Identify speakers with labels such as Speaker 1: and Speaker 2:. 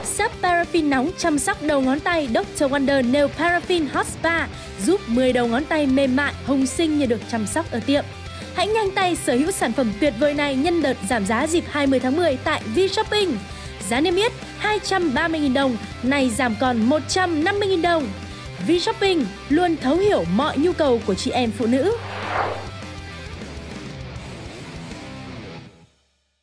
Speaker 1: Sáp paraffin nóng chăm sóc đầu ngón tay Dr. Wonder Nail Paraffin Hot Spa giúp 10 đầu ngón tay mềm mại, hồng xinh như được chăm sóc ở tiệm. Hãy nhanh tay sở hữu sản phẩm tuyệt vời này nhân đợt giảm giá dịp 20 tháng 10 tại VShopping. Giá niêm yết 230.000 đồng, này giảm còn 150.000 đồng. VShopping luôn thấu hiểu mọi nhu cầu của chị em phụ nữ.